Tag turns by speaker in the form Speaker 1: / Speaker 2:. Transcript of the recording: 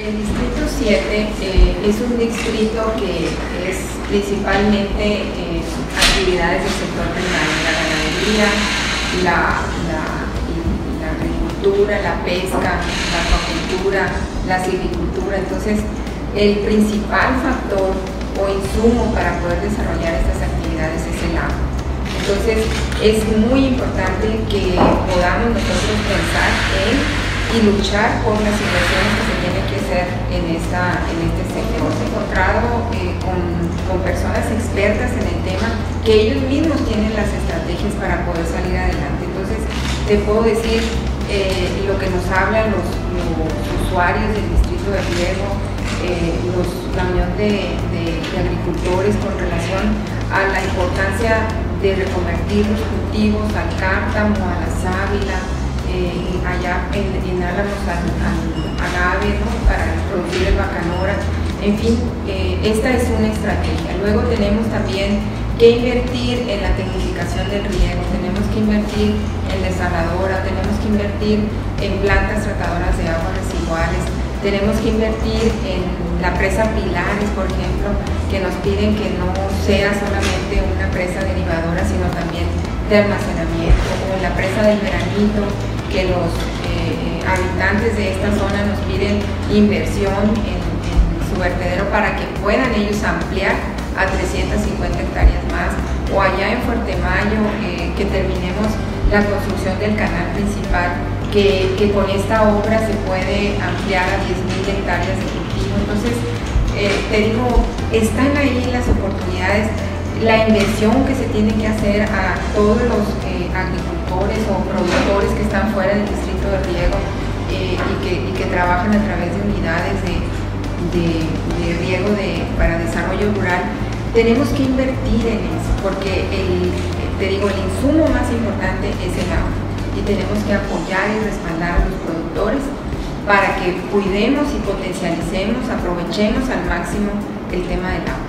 Speaker 1: El distrito 7 es un distrito que es principalmente actividades del sector primario, la ganadería, la agricultura, la pesca, la acuacultura, la silvicultura. Entonces, el principal factor o insumo para poder desarrollar estas actividades es el agua. Entonces, es muy importante que podamos nosotros pensar y luchar por las inversiones que se tienen que hacer en este sector. Hemos encontrado con personas expertas en el tema que ellos mismos tienen las estrategias para poder salir adelante. Entonces, te puedo decir lo que nos hablan los usuarios del distrito de riego, la unión de agricultores con relación a la importancia de reconvertir los cultivos al cártamo, a la sábila, allá en Álamos al agave, ¿no?, para producir el bacanora. En fin, esta es una estrategia. Luego tenemos también que invertir en la tecnificación del riego, tenemos que invertir en desaladora, tenemos que invertir en plantas tratadoras de aguas residuales, tenemos que invertir en la presa Pilares, por ejemplo, que nos piden que no sea solamente una presa derivadora, sino también de almacenamiento, o la presa del Veranito, que los habitantes de esta zona nos piden inversión en su vertedero para que puedan ellos ampliar a 350 hectáreas más, o allá en Fuerte Mayo que terminemos la construcción del canal principal, que con esta obra se puede ampliar a 10.000 hectáreas de cultivo. Entonces, te digo, están ahí las oportunidades, la inversión que se tiene que hacer a todos los agricultores o productores que están fuera del distrito de riego y que trabajan a través de unidades de riego para desarrollo rural. Tenemos que invertir en eso, porque el insumo más importante es el agua, y tenemos que apoyar y respaldar a los productores para que cuidemos y potencialicemos, aprovechemos al máximo el tema del agua.